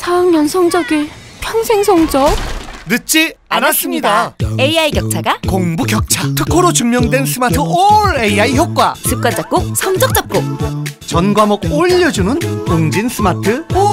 4학년 성적이 평생 성적? 늦지 않았습니다. AI 격차가 공부 격차 특허로 증명된 스마트 올 AI 효과. 습관 잡고 성적 잡고 전 과목 올려주는 웅진 스마트 올